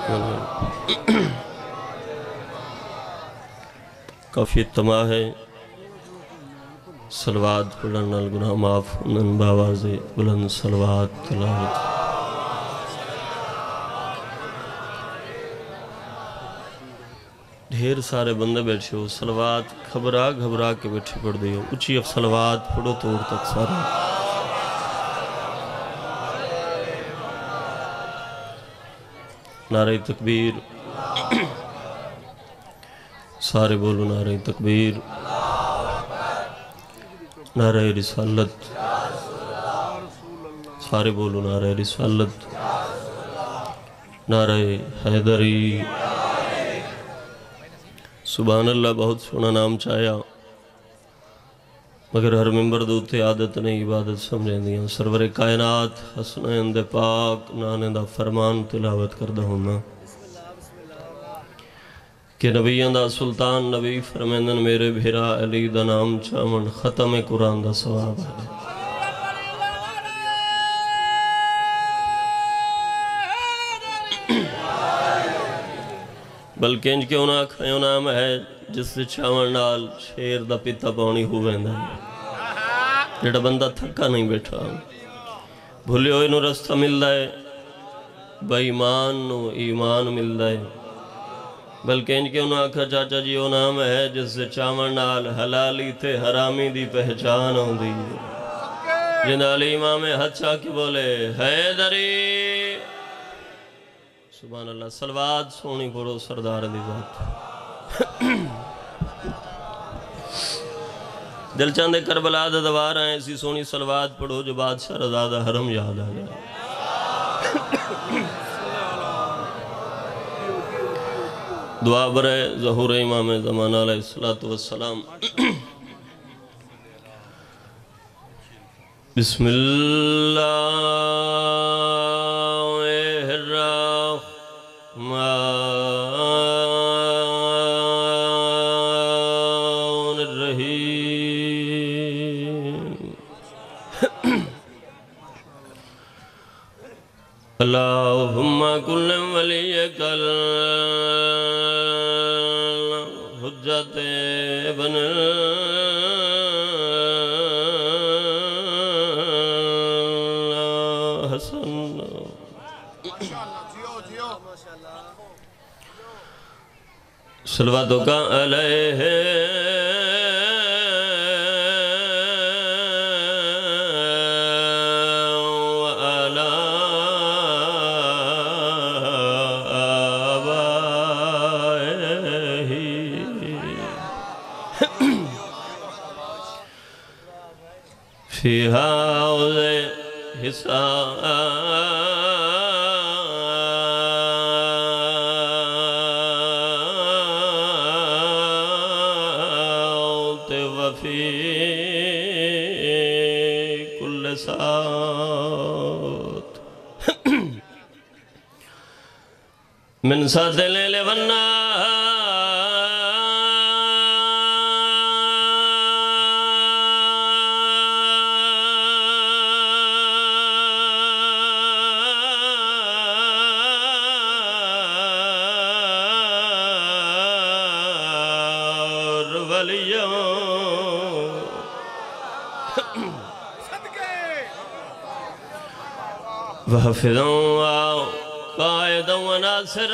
کافی اجتماع ہے، صلوات پڑھن نال گناہ معاف ہوندن، باواز بلند صلوات تلاوت۔ ڈھیر سارے بندے بیٹھے ہو، صلوات گھبرا گھبرا کے بیٹھے پڑھ دیو، اچھی اب صلوات پڑھو توڑ تک سارے۔ نعرہ تکبیر، سارے بولو نعرہ تکبیر، نعرہ رسالت، سارے بولو نعرہ رسالت، نعرہ حیدری۔ سبحان اللہ، بہت سونا نام چاہیا، مگر ہر ممبر دوتے عادت نہیں عبادت سمجھیں دیاں۔ سرور کائنات حسنین دے پاک نانے دا فرمان تلاوت کردہ ہونا کہ نبیان دا سلطان نبی فرمیندن میرے بھیرا علی دا نام چامن ختم قرآن دا ثواب ہے۔ بلکہ انج کے انہاں کھائیوں نام ہے جس سے چاون نال شیر دا پیتا پاؤنی ہوئے دا جڑا بندہ تھکا نہیں بیٹھا، بھولے ہوئے نو رستہ مل دائے، با ایمان نو ایمان مل دائے۔ بلکہ ان کے انہاں کھا چاچا جی وہ نام ہے جس سے چاون نال حلالی تے حرامی دی پہچان ہوں دی، جنالی امام حدشاہ کی بولے حیدری۔ سبحان اللہ، صلوات سونی پڑھو سردار دی ذات۔ دل چاندے کربلا دا دوار آئیں، ایسی سونی صلوات پڑھو جو بادشاہ رضا دا حرم یاد آ جائے۔ دعا برے ظہور امام زمانہ علیہ السلام۔ بسم اللہ الرحمن الرحیم۔ اللہم کل ولیک الحجت ابن حسن۔ صلواتوں کا علیہ وعلا آبائہ فی حوض حسان من سات لیل والنار ولیوں وحفظوں قائد و ناصر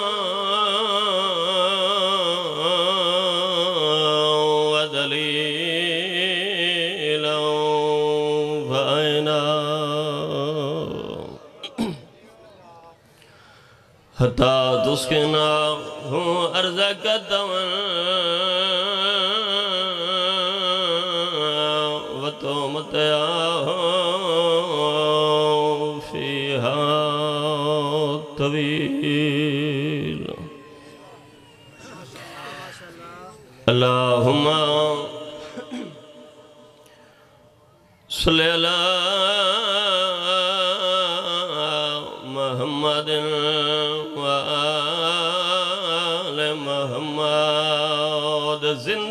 و دلیل و عینا حتی تسکنا ہوں ارض قدم و تو متعاہوں فیہا طویل۔ اللہم صلی اللہ محمد وآل محمد۔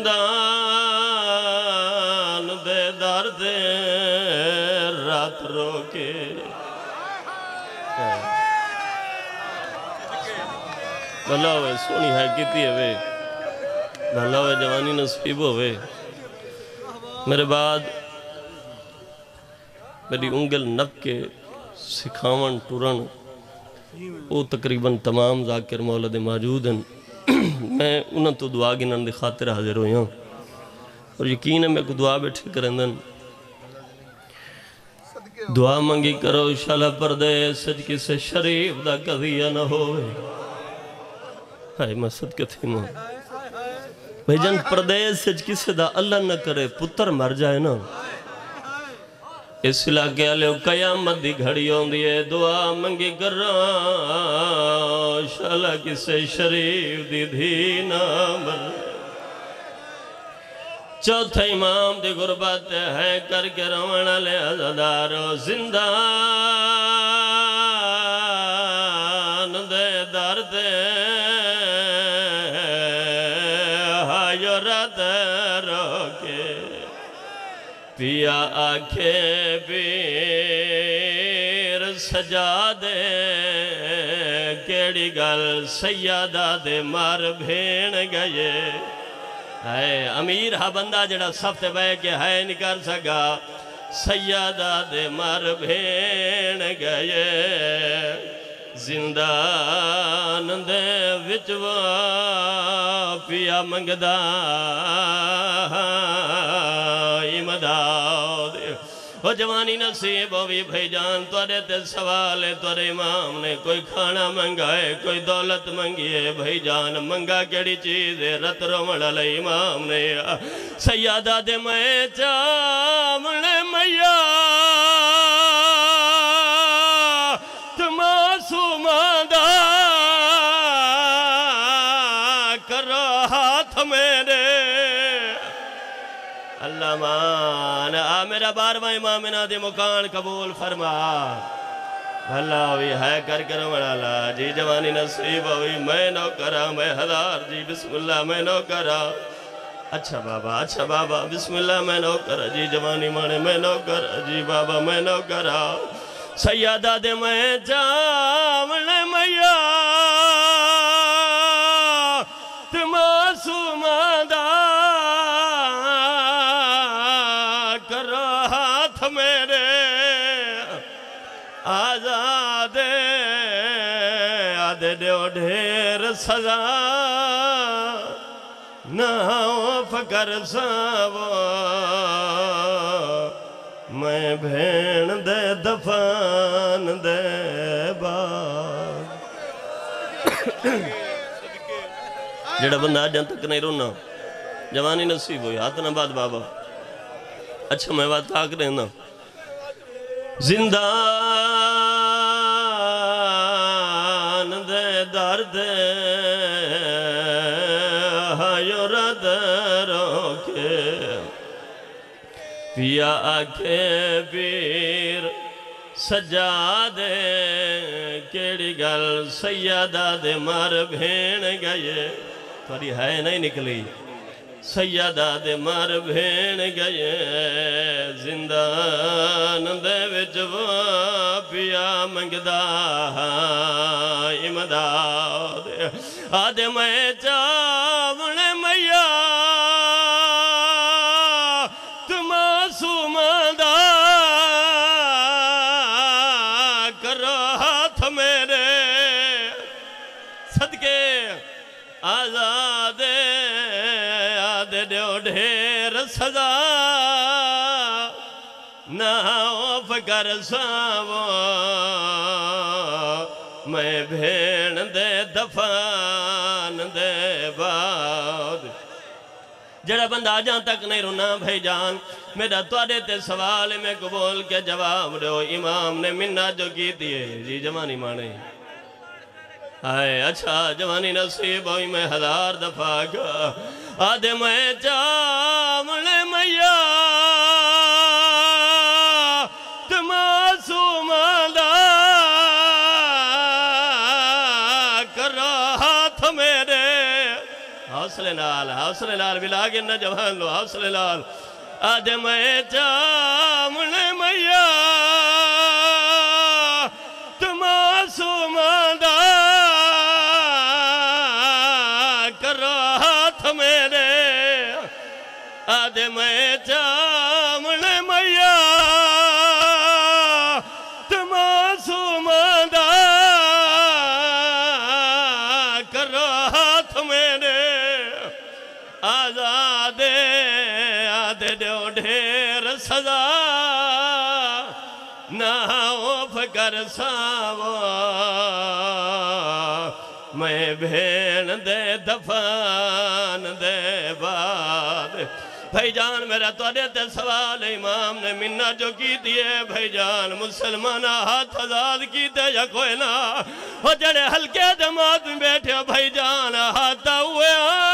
زندان دے درد رات رو کے بھلا ہوئے سونی ہے کیتی ہوئے بھلا ہوئے جوانی نصیب ہوئے میرے بعد میری انگل نب کے سکھاون ٹورن وہ تقریباً تمام ذاکر مولد موجود ہیں میں انہوں تو دعا گنن دی خاطر حاضر ہوئی ہوں اور یقین ہے میں کو دعا بیٹھے کرندن دعا منگی کرو شالا پردے سجکی سے شریف دا قضیہ نہ ہوئے ہائے میں صدقے تھی ماں بھائی جان پردے سجکی سے دا اللہ نہ کرے پتر مر جائے نا اس علاقے علیہ قیامت دی گھڑی ہوں دیئے دعا منگی کر رہا شالا کسے شریف دی دھی نہ مر چوتھا امام دی غربت ہے کر کے روانہ لے عزدارو زندان دے درد ہائیو رد روکے پیا آنکھیں پیر سجا دے کیڑی گل سیادہ دے مار بھین گئے ہے امیر ہا بندہ جڑا سفتے بے کے ہے نکر سکا سیادہ دے مار بھین گئے زندان دے وچوا پیا منگدہ امداد وہ جوانی نصیب ہوئی بھائی جان توڑے تے سوال ہے توڑے امام نے کوئی کھانا منگائے کوئی دولت منگیے بھائی جان منگا کیڑی چیز ہے رت رومن علی امام نے سیادہ دے میں چامنے میا معصومہ دا کرو ہاتھ میرے اللہ مان میرا بارواں امامنا دی مکان قبول فرما اللہ ہوئی ہے کر والا جی جوانی نصیب ہوئی میں نو کرا میں ہزار جی بسم اللہ میں نو کرا اچھا بابا بسم اللہ میں نو کرا جی جوانی مانے میں نو کرا جی بابا میں نو کرا سیادہ دے میں جامن میا تے معصومہ دا کرو ہاتھ میرے آزادے آدھے دیو ڈھیر سزا نہ فکر ساو میں بھین دے دفان دے باغ جڑا بندہ آج جان تک نہیں رونا جوانی نصیب ہوئی ہاتھ نہ بات بابا اچھا میں بات تاک رہنا زندان دے درد ہائیو رد روکے پیا آنکھیں پیر سجا دے کیڑی گل سیادہ دے مار بھین گئے تھوڑی ہے نہیں نکلی سیادہ دے مار بھین گئے زندان دے وچوا پیا منگدہ امداد آدھے میں چاون میا سزا نہ فکر ساو میں بھین دے دفان دے بعد جڑا بندہ جہاں تک نہیں رونا بھائی جان میرا توڑے تے سوال میں قبول کے جواب دو امام نے منہ جو کی دیئے جی جوانی مانے آئے اچھا جوانی نصیب ہوئی میں ہزار دفعہ کا آدھے میں چامن میا تے معصومہ دا کرو ہاتھ میرے حوصلے نال بلا کے نہ جوان لو حوصلے نال آدھے میں چامن میا تے معصومہ دا आदे मैं चावण मैया मासूमादा करो हाथ मेरे आजादे आदे दो ढेर सजा ना ओफ कर सावो मैं भेण दे दफान दे बाद भाई जान मेरा तोड़े ते सवाल इमाम ने मिन्ना जो की दिए भाई जान मुसलमान हाथ आजाद की दे या कोई ना हो जड़े हल्के दमाद में बैठे भाई जान हाथ हुए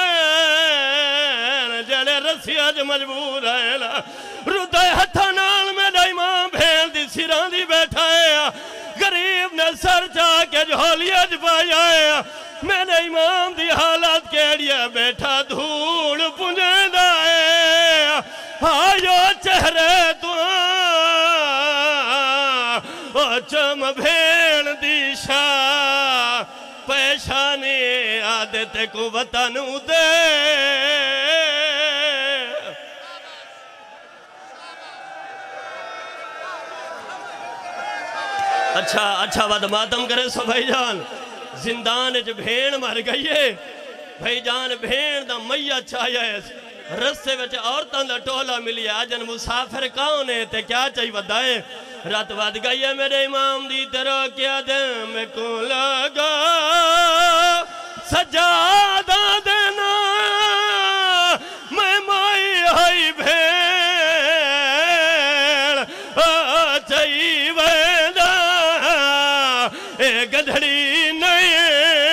आए जड़े रस्सिया ज मजबूर है ना रुदे हथा नाल मेरा इमाम भेल दी सिरां दी बैठा है गरीब ने सर जाके झोलिया च पाया है मेरे इमाम दी हालत केड़िया बैठा धूल पुंजदा है आयो चेहरे तू ओ चम भेण दी शाह पेशानी आदत को वतन दे अच्छा वद मातम करे सो भाईजान जिंदान च भेण मर गई है भाईजान भेण दा मैया छाया है रस्ते विच औरतां दा टोला मिलिया अजन मुसाफिर कौन है ते क्या चाहिए वदाए रात वध गई है मेरे इमाम दी तरह क्या दे मैं को लगा सजादा देना मैं माई हई भेण चाहिए वेदा ए गधड़ी नहीं